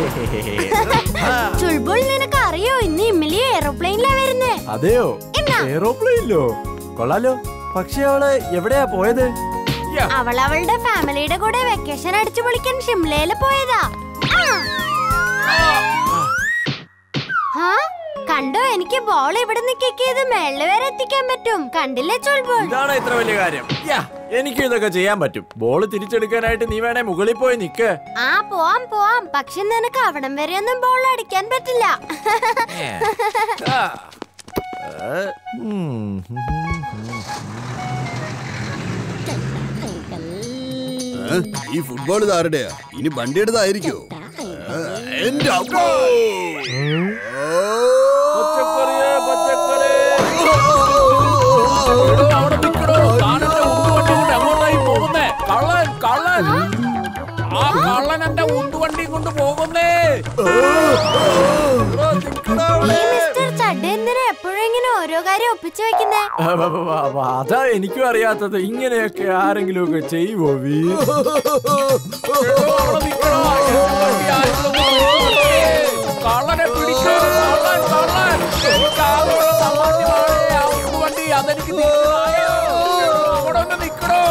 ചുൾബുൾ നിനക്ക് അറിയോ ഇന്ന് ഇമ്മിലി എയറോപ്ലെയിനിലാ വരുന്നേ? അതെയോ? എയറോപ്ലെയിനിലോ? കൊള്ളാലോ. പക്ഷെ അവള് എവിടെയാ പോയത്? അവളുടെ ഫാമിലിയുടെ കൂടെ വെക്കേഷൻ അടിച്ചു പൊളിക്കാൻ ഷിംലയില് പോയതാ. കണ്ടോ, എനിക്ക് ബോൾ ഇവിടെ നിൽക്കിയത് മേളില് വരെ എത്തിക്കാൻ പറ്റും. കണ്ടില്ലേ ചുൾബുൾ? ഇതാണ് ഇത്ര വലിയ കാര്യം. എനിക്ക് ഇതൊക്കെ ചെയ്യാൻ പറ്റും. ബോൾ തിരിച്ചെടുക്കാനായിട്ട് നീ വേണേ മുകളിൽ പോയി നിക്ക്. പോവാം. പക്ഷെ നിനക്ക് അവിടം വരെ ഒന്നും ബോൾ അടിക്കാൻ പറ്റില്ല. ഈ ഫുട്ബോൾ ഇതാരുടെയാ? ഇനി വണ്ടി എടുത്തായിരിക്കോ? എന്റെ കള്ളൻ എന്റെ ഉന്തുവണ്ടി കൊണ്ട് പോകുന്നേ. എപ്പോഴെങ്ങനെ ഓരോ കാര്യം ഒപ്പിച്ചു വെക്കുന്നേ? അതാ എനിക്കും അറിയാത്തത്. ഇങ്ങനെയൊക്കെ ആരെങ്കിലും ഒക്കെ ചെയ്യുവോ? കള്ളനെ പിടിക്കോ. വണ്ടി അതെനിക്ക് നിക്കണോ?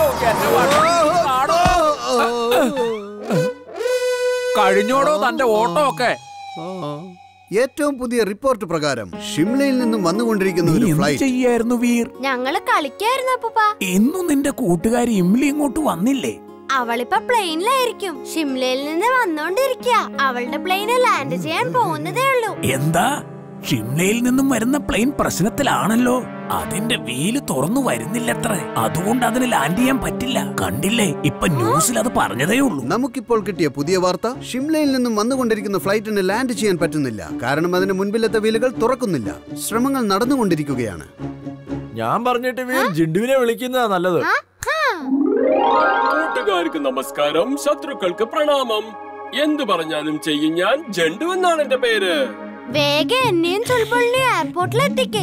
കഴിഞ്ഞോടോ തന്റെ ഓട്ടോ ഒക്കെ? ഏറ്റവും പുതിയ റിപ്പോർട്ട് പ്രകാരം ഷിംലയിൽ നിന്നും വന്നുകൊണ്ടിരിക്കുന്ന ഒരു ഫ്ലൈറ്റ് ചെയ്യായിരുന്നു വീർ. ഞങ്ങള് കളിക്കായിരുന്നു അപ്പൂപ്പ. ഇന്നും നിന്റെ കൂട്ടുകാരി ഇംലി ഇങ്ങോട്ട് വന്നില്ലേ? അവളിപ്പോ പ്ലെയിനിലായിരിക്കും. ഷിംലയിൽ നിന്ന് വന്നോണ്ടിരിക്കുക. അവളുടെ പ്ലെയിന് ലാൻഡ് ചെയ്യാൻ പോകുന്നതേ ഉള്ളൂ. എന്താ? ഷിംലയിൽ നിന്നും വരുന്ന പ്ലെയിൻ പ്രശ്നത്തിലാണല്ലോ. അതിന്റെ വീല് തുറന്നു വരുന്നില്ലത്ര. അതുകൊണ്ട് അതിന് ലാൻഡ് ചെയ്യാൻ പറ്റില്ല. കണ്ടില്ലേ, ഇപ്പൊ ന്യൂസിൽ അത് പറഞ്ഞതേ ഉള്ളൂ. നമുക്കിപ്പോൾ കിട്ടിയ പുതിയ വാർത്ത, ഷിംലയിൽ നിന്നും വന്നുകൊണ്ടിരിക്കുന്ന ഫ്ലൈറ്റിന് ലാൻഡ് ചെയ്യാൻ പറ്റുന്നില്ല. കാരണം അതിന് മുൻപിലത്തെ വീലുകൾ തുറക്കുന്നില്ല. ശ്രമങ്ങൾ നടന്നുകൊണ്ടിരിക്കുകയാണ്. ഞാൻ പറഞ്ഞിട്ട് ജിണ്ടുവിനെ വിളിക്കുന്നതാ നല്ലത്. കൂട്ടുകാർക്ക് നമസ്കാരം, ശത്രുക്കൾക്ക് പ്രണാമം. എന്തു പറഞ്ഞാലും ചെയ്യും ഞാൻ. ജണ്ടു എന്നാണ് എന്റെ പേര്. വേഗം എന്നെയും ചുൾബുളിനെയും എയർപോർട്ടിലെത്തിക്കേ.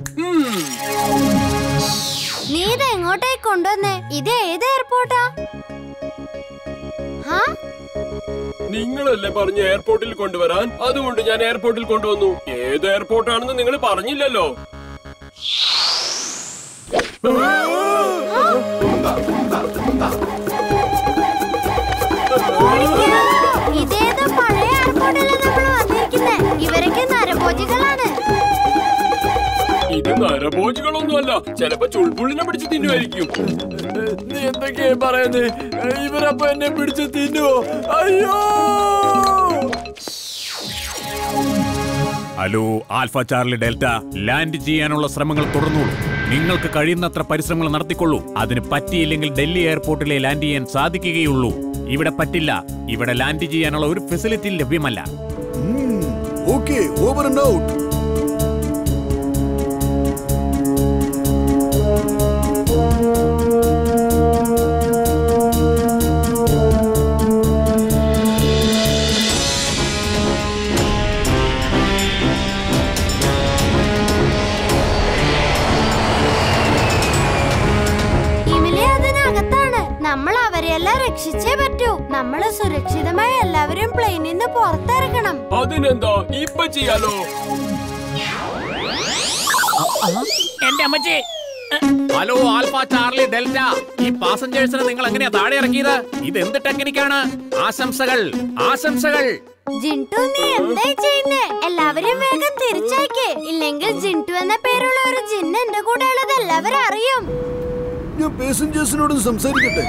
നീ ഇത് എങ്ങോട്ടായി കൊണ്ടുവന്നേ? ഇത് ഏത് എയർപോർട്ടാ? നിങ്ങളല്ലേ പറഞ്ഞ എയർപോർട്ടിൽ കൊണ്ടുവരാൻ? അതുകൊണ്ട് ഞാൻ എയർപോർട്ടിൽ കൊണ്ടുവന്നു. ഏത് എയർപോർട്ടാണെന്ന് നിങ്ങൾ പറഞ്ഞില്ലല്ലോ. ഇതേത് പഴയ എയർപോർട്ടിലാണ് നമ്മൾ വന്നിരിക്കുന്നേ. ഇവരൊക്കെ നരഭോജികളാണ്. ഇത് നരഭോജികളൊന്നുമല്ല. ചിലപ്പോ ചുൾബുളിനെ പിടിച്ച് തിന്നുമായിരിക്കും. നീ എന്തൊക്കെയാ പറയുന്നത്? ഇവരപ്പൊ എന്നെ പിടിച്ച് തിന്നുവോ? അയ്യോ! Hello alpha Charlie delta, land ചെയ്യാനുള്ള ശ്രമങ്ങൾ തുടർന്നോളൂ. നിങ്ങൾക്ക് കഴിയുന്നത്ര പരിശ്രമങ്ങൾ നടത്തിക്കൊള്ളൂ. അതിന് പറ്റിയില്ലെങ്കിൽ ഡൽഹി എയർപോർട്ടിലെ ലാൻഡ് ചെയ്യാൻ സാധിക്കുകയുള്ളൂ. ഇവിടെ പറ്റില്ല. ഇവിടെ ലാൻഡ് ചെയ്യാനുള്ള ഒരു ഫെസിലിറ്റി ലഭ്യമല്ല. Okay, over and out. നമ്മൾ അവരെല്ലാം രക്ഷിച്ചേ പറ്റൂ. നമ്മള് സുരക്ഷിതമായി എല്ലാവരും പ്ലെയിനിൽ നിന്ന് പുറത്തിറക്കണം. അതിനെന്താ, ഇപ്പൊ ചെയ്യാലോ. എന്റെ അമ്മച്ചി. ഹലോ ആൽഫ ചാർലി ഡെൽറ്റ, ഈ പാസഞ്ചേഴ്സിനെ നിങ്ങൾ എങ്ങനെയാ താഴെ ഇറക്കിയത്? ഇത് എന്ത് ടെക്നിക്കാണ്? ആശംസകൾ, ആശംസകൾ. ജിൻടു, നീ എന്തായി ചെയ്യുന്നേ? എല്ലാവരും വേഗം തിരിച്ചയക്കേ. ഇല്ലെങ്കിൽ ജിൻടു എന്ന പേരുള്ള ഒരു ജിന്ന് എന്റെ കൂടെ ഉള്ളത് എല്ലാവരും അറിയും. ഞാൻ പാസഞ്ചേഴ്സിനോട് സംസാരിക്കട്ടെ.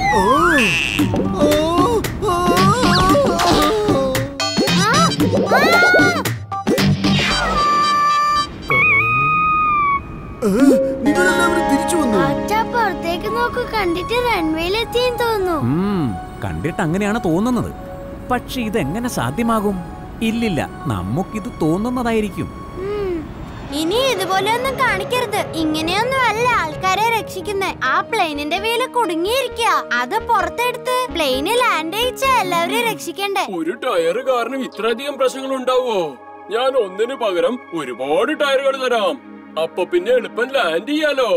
നിങ്ങളെല്ലാവരും തിരിച്ചു വന്നു. പുറത്തേക്ക് നോക്കൂ. കണ്ടിട്ട് റൺവേയിലെത്തിയെന്ന് തോന്നുന്നു. കണ്ടിട്ട് അങ്ങനെയാണ് തോന്നുന്നത്. പക്ഷെ ഇതെങ്ങനെ സാധ്യമാകും? ഇല്ലില്ല, നമുക്കിത് തോന്നുന്നതായിരിക്കും. ഇനി ഇതുപോലെ ഒന്നും കാണിക്കരുത്. ഇങ്ങനെയൊന്നും അല്ല ആൾക്കാരെ രക്ഷിക്കുന്നേ. ആ പ്ലെയിനിന്റെ വീല് കുടുങ്ങിയിരിക്കുക. അത് പുറത്തെടുത്ത് പ്ലെയിന് ലാൻഡ് ചെയ്യിച്ച എല്ലാവരും രക്ഷിക്കണ്ടേ. ഒരു ടയർ കാരണം ഇത്രയധികം പ്രശ്നങ്ങൾ ഉണ്ടാവോ? ഞാൻ ഒന്നിനു പകരം ഒരുപാട് ടയറുകൾ തരാം. അപ്പൊ പിന്നെ എളുപ്പം ലാൻഡ് ചെയ്യാലോ.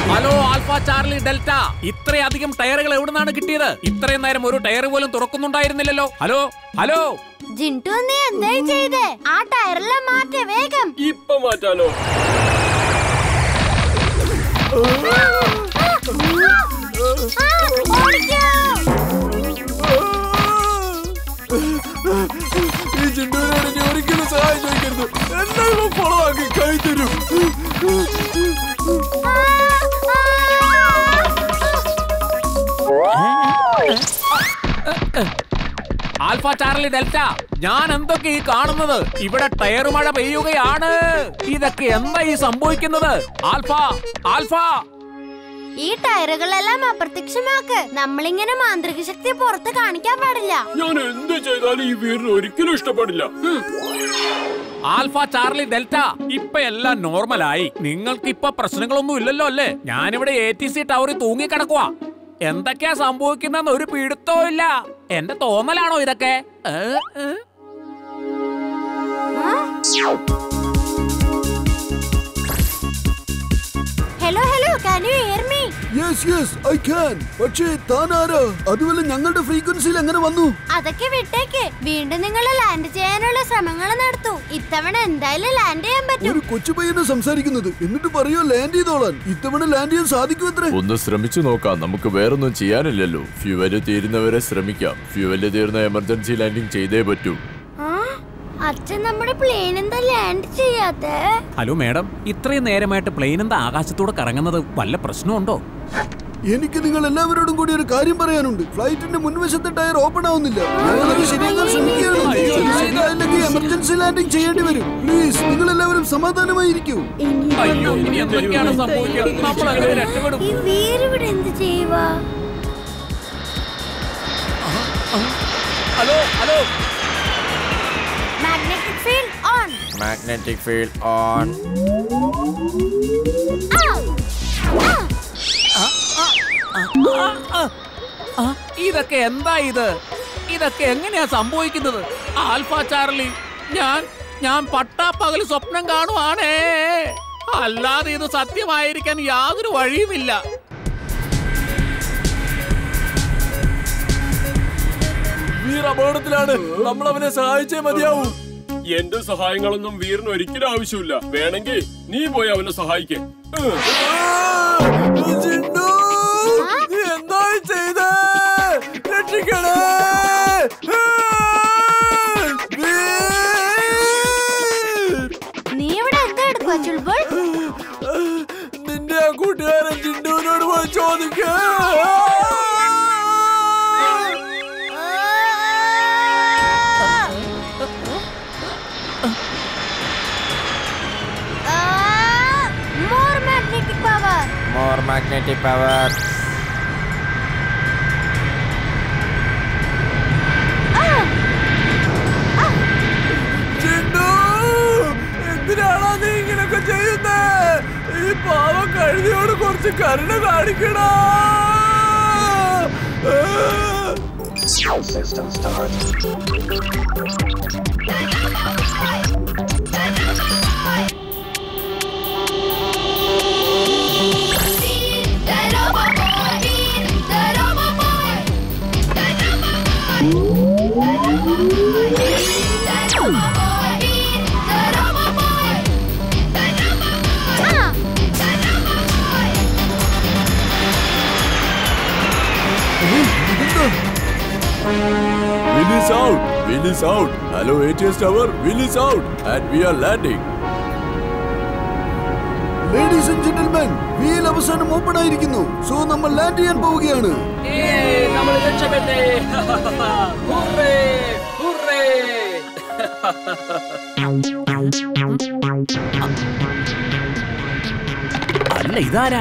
ഹലോ ആൽഫ ചാർലി ഡെൽറ്റ, ഇത്രയധികം ടയറുകൾ എവിടുന്നാണ് കിട്ടിയത്? ഇത്രയും നേരം ഒരു ടയർ പോലും തുറക്കുന്നുണ്ടായിരുന്നില്ലല്ലോ. ഹലോ ഹലോ ജിൻടു, നീ എന്തായി ചെയ്തേ? ആ ടയറെല്ലാം മാറ്റേ വേഗം. ഇപ്പൊ മാറ്റാലോ? ഈ ചിണ്ടുവിനോട് ഇനി ഒരിക്കലും സഹായം ചോദിക്കരുത്. എല്ലാവരും കുളമാക്കി കൈ തരും. ആൽഫ ചാർലി ഡെൽറ്റ, ഞാൻ എന്തൊക്കെ ഈ കാണുന്നത്? ഇവിടെ ടയർ മഴ പെയ്യുകയാണ്. ഇതൊക്കെ എന്താ ഈ സംഭവിക്കുന്നത്? ആൽഫ ആൽഫ, ഈ ടയറുകളെല്ലാം അപ്രത്യക്ഷമാക്ക്. നമ്മളിങ്ങനെ മാന്ത്രിക ശക്തി പുറത്ത് കാണിക്കാൻ പാടില്ല. ഞാൻ എന്ത് ചെയ്താലും ഈ വീടിന് ഒരിക്കലും ഇഷ്ടപ്പെടില്ല. ആൽഫ ചാർലി ഡെൽറ്റ, ഇപ്പൊ എല്ലാം നോർമലായി. നിങ്ങൾക്ക് ഇപ്പൊ പ്രശ്നങ്ങളൊന്നും ഇല്ലല്ലോ അല്ലേ? ഞാനിവിടെ ATC ടവറിൽ തൂങ്ങിക്കിടക്കുവാ. എന്തൊക്കെയാ സംഭവിക്കുന്ന ഒരു പിടുത്തവും ഇല്ല. എന്റെ തോന്നലാണോ ഇതൊക്കെ? Hello hello, can you hear me? Yes, I can. പക്ഷേ താനാരാ? അതുപോലെ ഞങ്ങളുടെ ഫ്രീക്വൻസിയിൽ എങ്ങനെ വന്നു? അതൊക്കെ വിട്ടേക്ക്. വീണ്ടും നിങ്ങൾ ലാൻഡ് ചെയ്യാനുള്ള ശ്രമങ്ങൾ നടത്തൂ. ഇത്തവണ എന്തായാലും ലാൻഡ് ചെയ്യാൻ പറ്റും. ഒരു കൊച്ചു പയ്യനെ സംസാരിക്കുന്നത്, എന്നിട്ട് പറയോ ലാൻഡ് ചെയ്തോളാൻ. ഇത്തവണ ലാൻഡ് ചെയ്യാൻ സാധിക്കുമത്രേ. ഒന്ന് ശ്രമിച്ചു നോക്കാം. നമുക്ക് വേറൊന്നും ചെയ്യാനില്ലല്ലോ. ഫ്യൂവല് തീരുന്നവരെ ശ്രമിക്കാം. ഫ്യൂവല് തീർന്ന എമർജൻസി ലാൻഡിംഗ് ചെയ്തേ പറ്റൂ. അച്ഛൻ നമ്മുടെ പ്ലെയിൻ എന്താ ലാൻഡ് ചെയ്യാത്തെ? ഹലോ മാഡം, ഇത്രയും നേരമായിട്ട് പ്ലെയിൻ എന്താ ആകാശത്തൂടെ കറങ്ങുന്നത്? വല്ല പ്രശ്നമുണ്ടോ? എനിക്ക് നിങ്ങൾ എല്ലാവരോടും കൂടി ഒരു കാര്യം പറയാനുണ്ട്. ഫ്ലൈറ്റിന്റെ മുൻവശത്തെ ടയർ ഓപ്പൺ ആവുന്നില്ല. ഞങ്ങളത് ശരിയാക്കാൻ ശ്രമിക്കുകയാണ്. ശരിയായില്ലെങ്കിൽ എമർജൻസി ലാൻഡിംഗ് ചെയ്യേണ്ടി വരും. പ്ലീസ്, നിങ്ങൾ എല്ലാവരും സമാധാനമായിരിക്കൂ. അയ്യോ, ഇനി എന്തൊക്കെയാണ് സംഭവിക്കുക? നമ്മൾ അങ്ങനെ രക്ഷപ്പെടും. ഈ വീരിവിടെ എന്ത് ചെയ്യുവാ? Hello hello, magnetic field on. Magnetic field on. ഇതൊക്കെ എന്താ ഇത്? ഇതൊക്കെ എങ്ങനെയാ സംഭവിക്കുന്നത്? ആൽഫ ചാർലി, ഞാൻ പട്ടാപ്പകൽ സ്വപ്നം കാണുവാണേ. അല്ലാതെ ഇത് സത്യമായിരിക്കാൻ യാതൊരു വഴിയുമില്ല. വീർ അപകടത്തിലാണ്. നമ്മൾ അവനെ സഹായിച്ചേ മതിയാവൂ. എന്റെ സഹായങ്ങളൊന്നും വീറിന് ഒരിക്കലും ആവശ്യമില്ല. വേണമെങ്കിൽ നീ പോയി അവനെ സഹായിക്കേ. എന്തായി ചെയ്തേ? രക്ഷിക്കണേ. നീ ഇവിടെ എന്താ എടുക്കുക ചുൾബുൾ? നിന്റെ ആ കൂട്ടുകാരൻ ചിണ്ടുവിനോട് പോയി ചോദിക്കേ. More magnetic power. ചിണ്ടു, എന്തിനാണോ നീ ഇങ്ങനൊക്കെ ചെയ്യുന്നേ? ഈ പാവം കഴുതിയോട് കുറച്ച് കരുണ കാണിക്കണോ? System start. Wheel is out. Wheel is out. Hello ATS tower. Wheel is out and we are landing. Ladies and gentlemen, wheel അവസാനം ഓപ്പൺ ആയിരിക്കുന്നു. സോ നമ്മൾ ലാൻഡ് ചെയ്യാൻ പോവുകയാണ്. നമ്മൾ രക്ഷപ്പെട്ടേ. Hurray hurray. അല്ല, ഇതാരാ?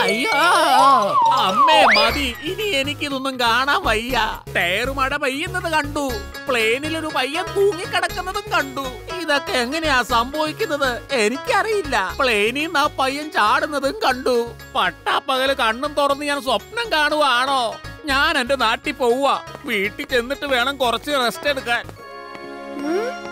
അയ്യോ അമ്മേ മതി, ഇനി എനിക്കിതൊന്നും കാണാൻ വയ്യ. ടയർ മഴ പെയ്യുന്നത് കണ്ടു, പ്ലെയിനിൽ ഒരു പയ്യൻ തൂങ്ങിക്കിടക്കുന്നതും കണ്ടു. ഇതൊക്കെ എങ്ങനെയാ സംഭവിക്കുന്നത് എനിക്കറിയില്ല. പ്ലെയിനിൽ നിന്ന് ആ പയ്യൻ ചാടുന്നതും കണ്ടു. പട്ടാപ്പകല് കണ്ണും തുറന്ന് ഞാൻ സ്വപ്നം കാണുവാണോ? ഞാൻ എന്റെ നാട്ടിൽ പോവുക. വീട്ടിൽ ചെന്നിട്ട് വേണം കുറച്ച് റെസ്റ്റ് എടുക്കാൻ.